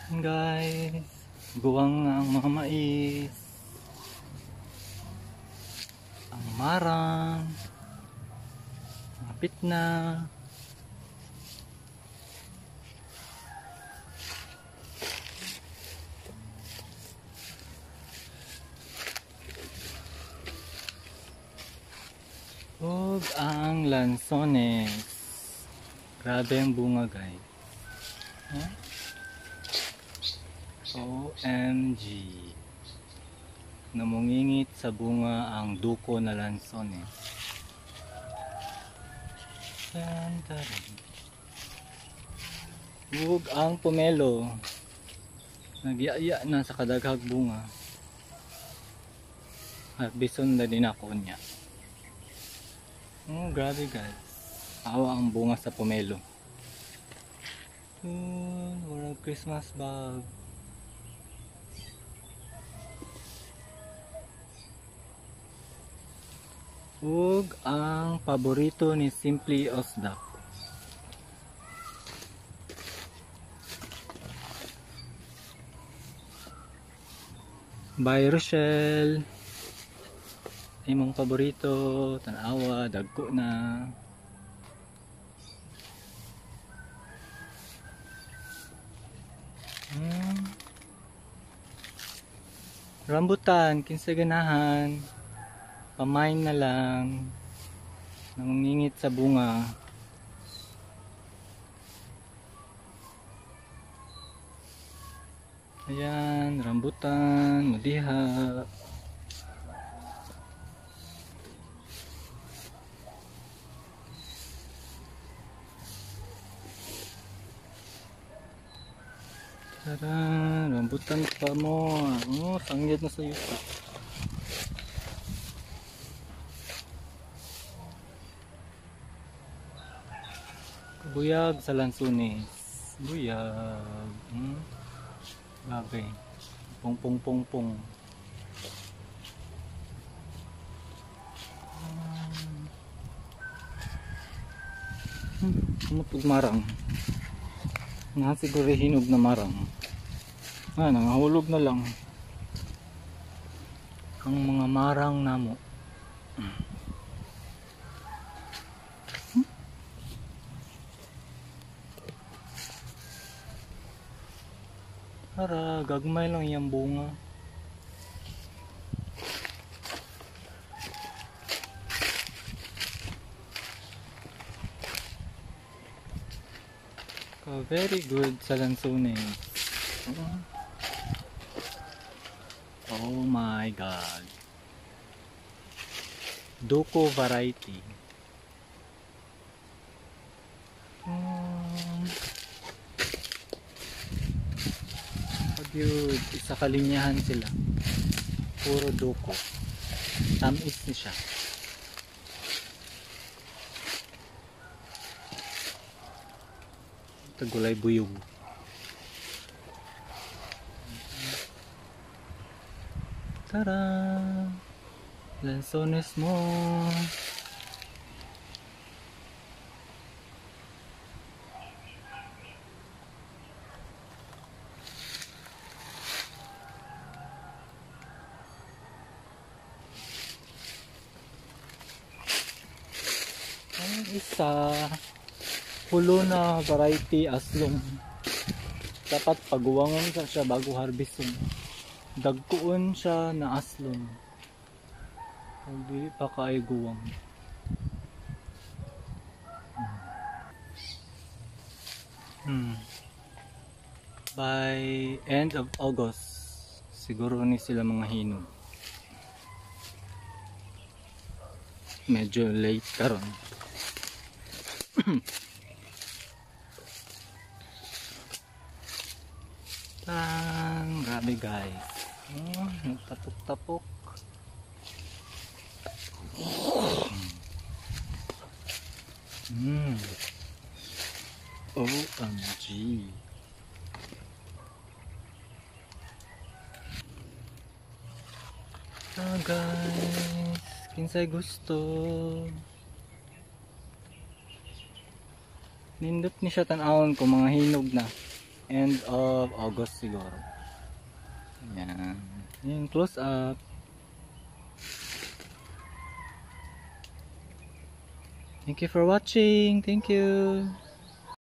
Guys, guwang na ang mga mais, ang marang, mapit na. Ug ang lansones. Grabe ang bunga, guys. Huh? OMG. Namungingit sa bunga ang duko na lansones. Ug ang pomelo. Nagyaya na sa kadaghag bunga. At bison na din ako niya. Oh, grabe guys. Awa ang bunga sa pomelo. Walang Christmas bag. Ug ang paborito ni Simply Osdak. By Rochelle. Imong paborito, tanawa, dagko na. Rambutan, kinsa ganahan. Pamain na lang. Nangingit sa bunga. Ayan, rambutan, madiha. Tara, rambutan pa mo. Oh, sangyad na sa yuta. Buyag sa lansones. Buyag. Grabe. Pong pong pong pong. Kumutog marang. Nasiguro hinog na marang. Nangahulog na lang. Ang mga marang namo. Para gagmay lang yung bunga. Very good sa lansones. Oh my god. Duko variety. Dude, isa kalinyahan sila. Puro duko. Tamis ni siya. Ito gulay buyog. Tara! Lansones mo! Ang isa, pulo na variety aslong. Dapat paguwangan sa siya bago harveston. Dagkuon siya na aslong. Hindi pa kaay guwang. By end of August, siguro ni sila mga hinog. Medyo late karon. Grabe guys. Nagtapok-tapok. OMG. Guys, kinsay gusto. Nindot ni siya tanawon ko mga hinog na. end of August siguro. Yan. Yung close up. Thank you for watching. Thank you.